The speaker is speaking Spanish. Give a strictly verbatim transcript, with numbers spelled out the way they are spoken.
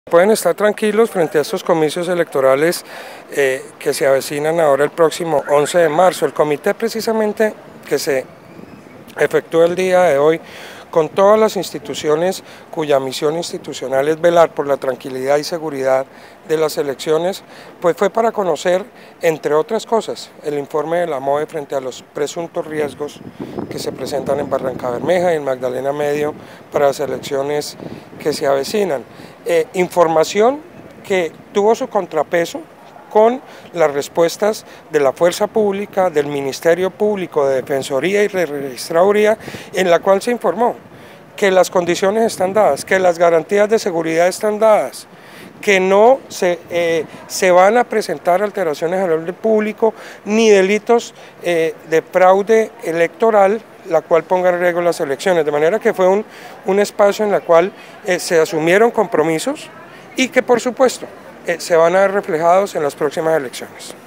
Pueden estar tranquilos frente a estos comicios electorales eh, que se avecinan ahora el próximo once de marzo. El comité precisamente que se efectúa el día de hoy con todas las instituciones cuya misión institucional es velar por la tranquilidad y seguridad de las elecciones, pues fue para conocer, entre otras cosas, el informe de la M O E frente a los presuntos riesgos que se presentan en Barrancabermeja y en Magdalena Medio para las elecciones que se avecinan. Eh, información que tuvo su contrapeso con las respuestas de la Fuerza Pública, del Ministerio Público, de Defensoría y Registraduría, en la cual se informó que las condiciones están dadas, que las garantías de seguridad están dadas, que no se, eh, se van a presentar alteraciones al orden público ni delitos eh, de fraude electoral, la cual ponga en riesgo las elecciones, de manera que fue un, un espacio en el cual eh, se asumieron compromisos y que por supuesto eh, se van a ver reflejados en las próximas elecciones.